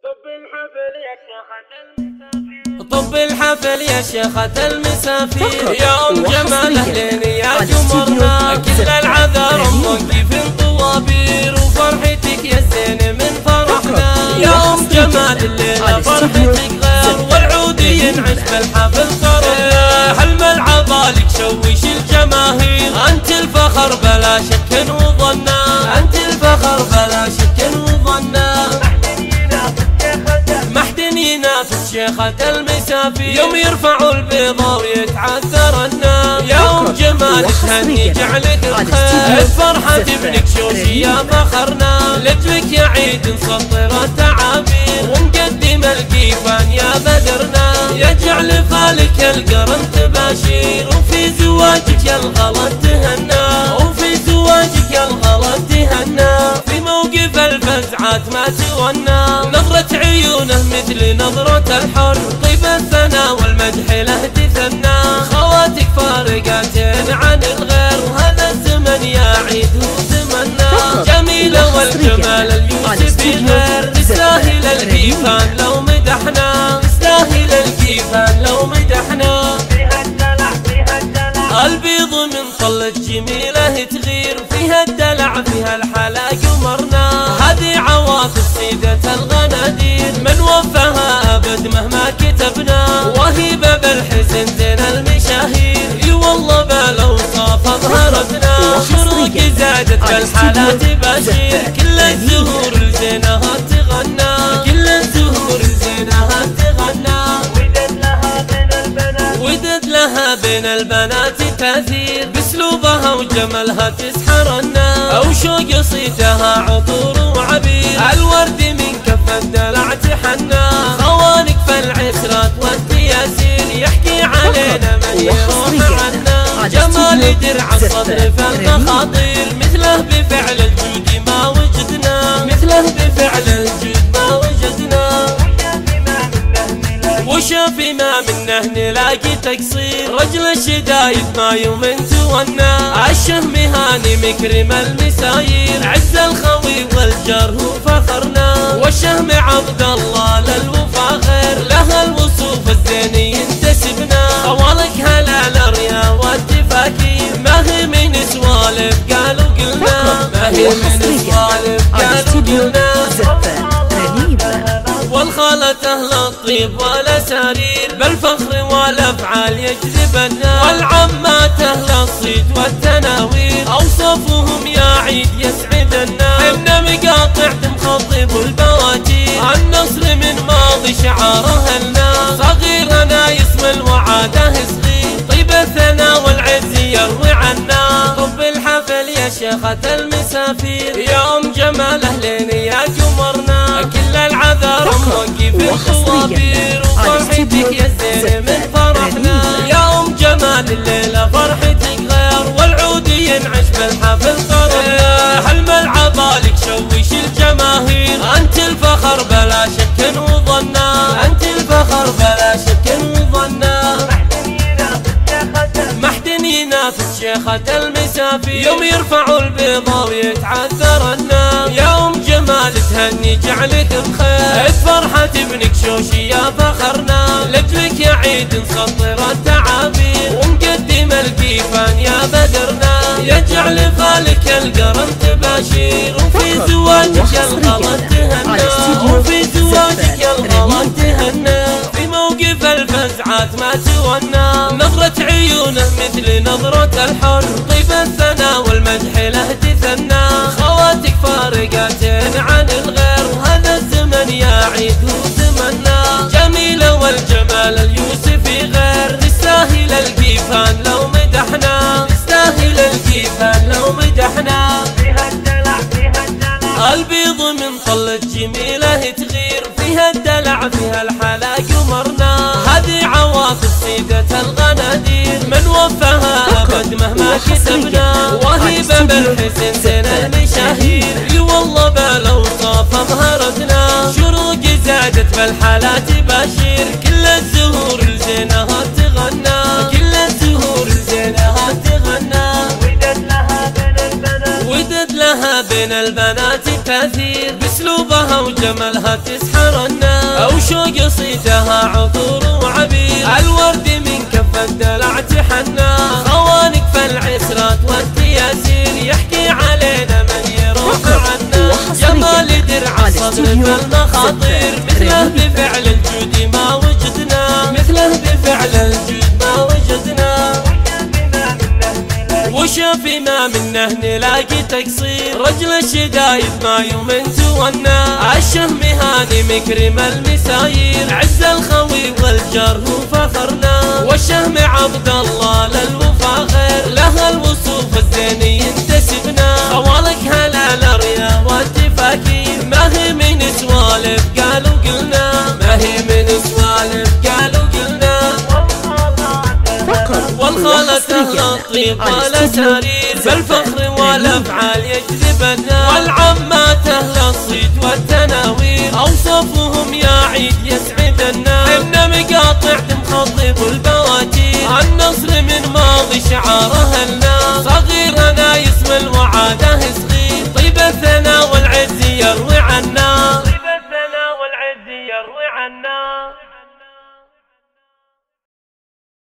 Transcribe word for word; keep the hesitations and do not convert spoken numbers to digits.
طب الحفل يا شيخة المسافير يا أم جمال أهلين يا جمرنا كل العذار موقفين طوابير وفرحتك يا زين من فرحنا يا أم جمال الليلة فرحتك غير والعود ينعش بالحفل صرنا حلم العبالك شوش الجماهير أنت الفخر بلا شك وظنا أنت الفخر بلا شك وظنا ينافس شيخة المسافير يوم يرفعوا البيضة ويتعثر النام يا أم جمال تهني جعلك الخير فرحة ابنك شوشي يا فخرنا لجلك يا عيد نسطر التعابير ونقدم القيفان يا بدرنا يجعل خالك القرن تباشير وفي زواجك يا الغلط تهنا وفي زواجك يا الغلط تهنا في موقف الفزعات ما تونى نظرة عيونه مثل نظرة الحر طيب الثنا والمدح له تثنى خواتك فارقاتين عن الغير وهذا الزمن يا عيد هو زمنا جميلة والجمال اليوسفي غير تستاهل الكيفان لو مدحنا تستاهل الكيفان لو مدحنا فيها الدلع فيها الدلع البيض من طلة جميلة تغير فيها الدلع فيها الحلا قمرنا هذه عواطف سيدة الغنادير من وفاها أبد مهما كتبنا وهيبة بالحسن زين المشاهير اي والله بالاوصاف اظهرتنا شروق زادت بالحالات باشير كل الزهور الزينة تغنى كل الزهور الزينة تغنى ودد لها بين البنات ودد لها بين البنات تثير باسلوبها وجمالها تسحرنا او شوق صيتها عطور وعبير الورد من كف الدلع تحنى خوانك فالعسرات والتياسير يحكي علينا من يروح عنا جمال درع الصدر فالمخاطير مثله بفعل الجود ما وجدنا مثله بفعل الجود ما وجدنا وشافي ما منه نلاقي تقصير رجل الشدايد ما يوم تونا الشهم هاني مكرم المساير عز الخوي والجار هو فخرنا والشهم عبد الله للوفا غير لها الوصوف الزين ينتسبنا خوالك هلا الريا والتفاكير ما هي من سوالف قالوا قلنا ما هي من سوالف قالوا قلنا والخالة أهل الطيب والأسارير بالفخر والأفعال يجذبنا والعمات أهل الصيت والتناوير أوصافهم يا عيد يسعدنا حنا مقاطع مخطب البواتير النصر من ماضي شعاره لنا صغيرنا يسمى الوعاده صغير طيب الثنا والعز يروي عنا طب الحفل يا شيخة المسافير يا أم جمال أهلين يا قمرنا كل العذار موقف الطوابير وفرحتك يا زين من فرحنا يا أم جمال الليلة فرحتك غير والعود ينعش بالحفل صرنا حلم العبالك شوش الجماهير أنت الفخر بلا شك وظنا أنت الفخر بلا شك وظنا محدن ينافس شيخة المسافير يوم يرفعوا البيضة ويتعثر النام يا أم جمال تهني جعلك بخير فرحة ابنك شوشي يا فخرنا لجلك يا عيد نسطر التعابير ونقدم القيفان يا بدرنا يجعل خالك القرن تباشير وفي زواجك يا الغلط تهنى وفي زواجك يا الغلط تهنى في موقف الفزعات ما تونى نظرة عيونه مثل نظرة الحر طيب الثنا والمدح له تثنى خواتك فارقاتين عن الغير وهذا الزمن يا عيد هو زمنا جميلة والجمال اليوسفي غير تستاهل القيفان لو مدحنا تستاهل القيفان لو مدحنا فيها الدلع فيها الدلع البيض من طلة جميلة تغير فيها الدلع فيها الحلا قمرنا هذه عواطف سيدة الغنادير من وفاها أبد مهما كتبنا وهيبة بالحسن زين المشاهير اي والله بالاوصاف اظهرتنا شروق زادت بالحالات باشير كل الزهور الزينة تغنى كل الزهور الزينة تغنى ودد لها بين البنات ودد لها بين البنات تثير باسلوبها وجمالها تسحرنا وشوق صيتها عطور وعبير، الورد من كف الدلع تحنى، خوانك فالعسرات والتياسير، يحكي علينا من يروح عنا، جمال درع الصدر فالمخاطر، مثله بفعل الجود ما وجدنا، مثله بفعل الجود ما وجدنا. وشافي ما منه نلاقي تقصير، رجل الشدايد ما يوم تونا، الشهم هاني مكرم المساير، عز الخوي والجار هو فخرنا، والشهم عبد الله للوفا خير، له الوصوف الزين ينتسبنا، خوالك هلا الاريا والتفاكير، ما هي من سوالف قالوا قلنا، ما هي من سوالف قالوا قلنا. والخالة أهل الطيب والأسارير، بالفخر والأفعال يجذبنا، والعمات أهل الصيت والتناوير، أوصافهم يا عيد يسعدنا، إن مقاطع تمخضب البواتير، النصر من ماضي شعارها